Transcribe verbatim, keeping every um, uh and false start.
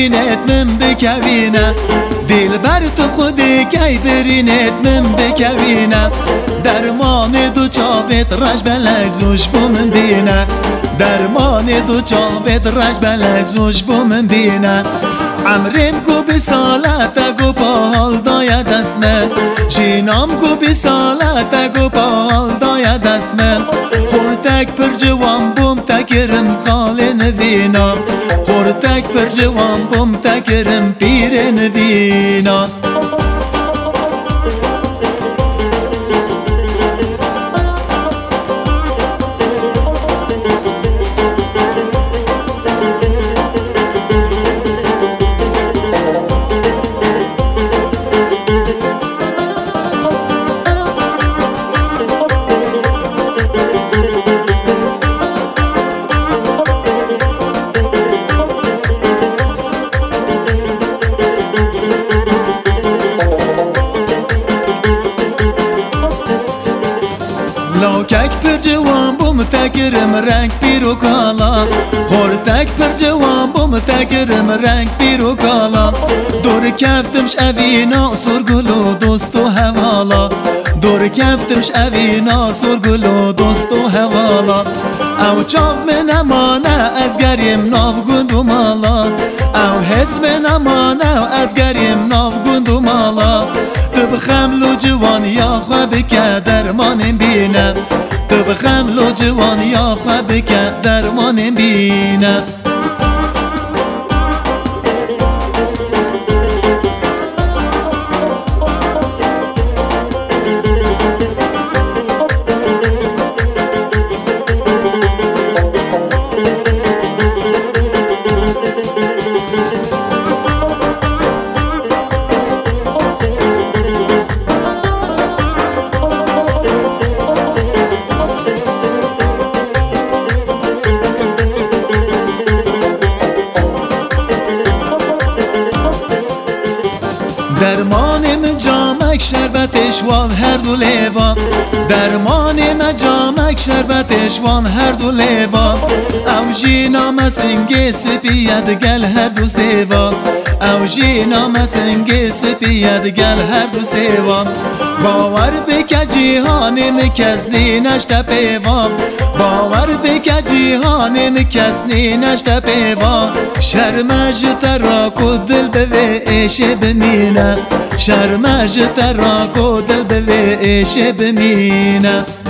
برینت من بکوینه دل بر تو خودی کی برینت من بکوینه درمان دو چاوت رش بلزوش بو من بینه درمان دو چاوت رش بلزوش بو من بینه عمرم گو بی سالتا گو پاهال دایا دستمه جینام گو بی سالتا گو پاهال دایا دستمه خورتک پر جوان بوم تکرم خال نوینا خورتک پر جوان بوم تکرم پیر نوینا لاکک پر جوان بوم تکرم رنگ پیرو کالا خورتک پر جوان بوم تکرم رنگ پیرو کالا دور کفتمش اوینا سرگلو دوست و حوالا دور کفتمش اوینا سرگلو دوست و حوالا او چاو من امانه از گریم ناو گندو مالا او حس من امانه از گریم ناو گندو مالا تو بخملو جوان یا خواب که درمانم بینم تو بخملو جوان یا خواب که درمانم بینم درمانم جامک شربتش وان هر دو لیوا درمانم جامک شربتش وان هر دو لیوا او جینا مسنگ سپید گل هر دو سیوا او جینا مسنگ سپید گل هر دو سیوا باور بک جیهانم کسنی نشت پیوا باور بک جیهانم کسنی نشت پیوا شرمج تراک و دل به ایش بمینه شرمج تراک و دل به ایش بمینه